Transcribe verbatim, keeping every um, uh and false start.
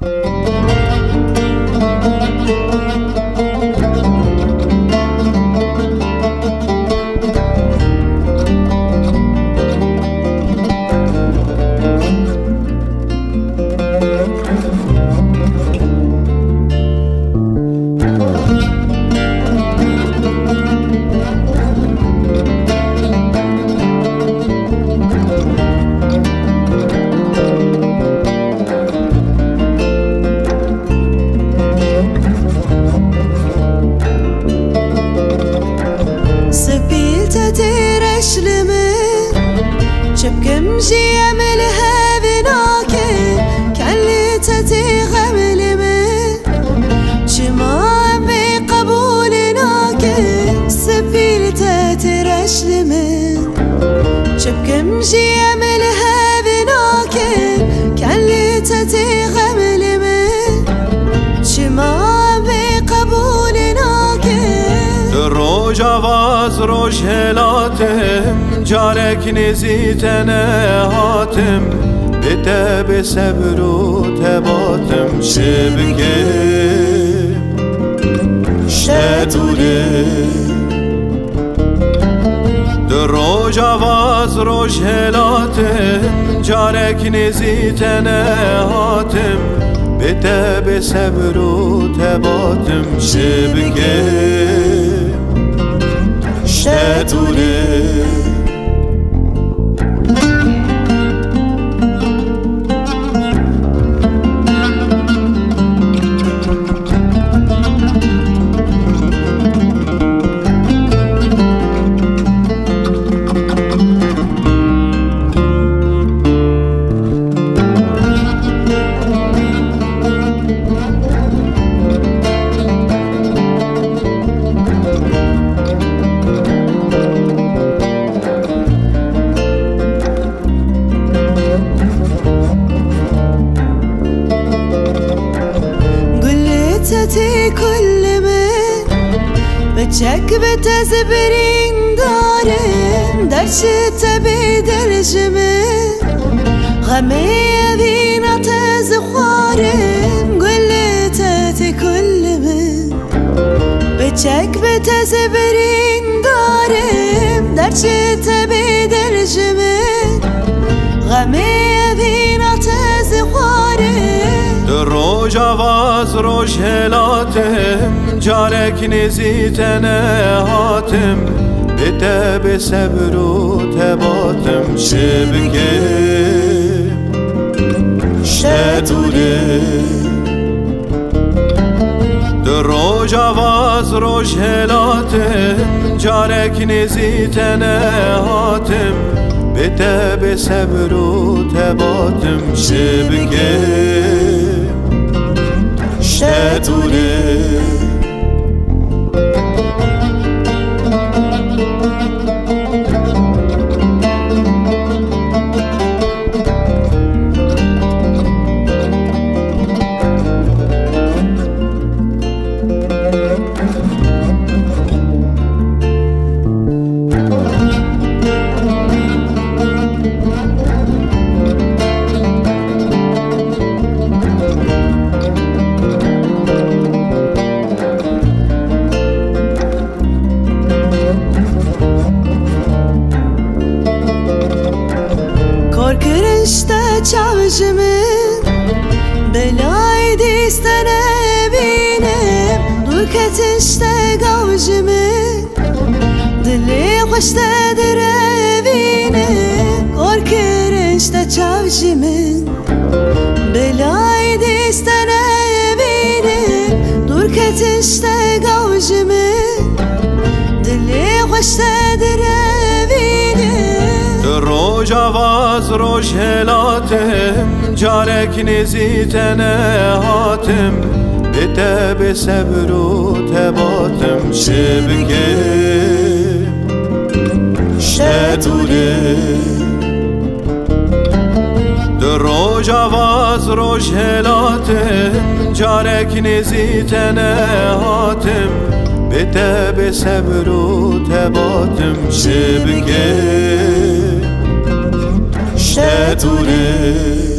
شبكم جي عمل هذي ناكل كاللي تتي غمل من شما بقبول ناكل سبيل تتي رشل من شبكم جي عمل هذي ناكل كاللي تتي غمل من شما بقبول ناكل دروج آواز روش هلاتم جارك نزيتنا هاتم بتا بصبر وتباتم شبكي شتولي دروج آواز روش هلاتم جارك نزيتنا هاتم بتا بصبر وتباتم شبكي شتولي تتي كل من بتشك بتزبرين دارم درش تبي درج من غمي ذينا تزخارم قل تتي كل من بتشك بتزبرين دارم درش تبي درج من غمي ذينا تزخارم دروج آواز روش هلاتم جارك نزيتنا هاتم بتا بصبر وتباتم شبكي شتولي دروج آواز روش هلاتم جارك نزيتنا هاتم بتا بصبر وتباتم شبكي شتولي کرشته چاوشمن بلای دیستنه بینم دور کتشته گاوشمن دلی خوشته دره بینم کار کرشته چاوشمن بلای دیستنه بینم دور کتشته گاوشمن دلی خوشته دره دروج آواز روش هلاتم جارك نزيتنا هاتم بتا بصبر وتباتم شبكي شتولي دروج آواز روش هلاتم جارك نزيتنا هاتم بتا بصبر وتباتم شبكي شتولي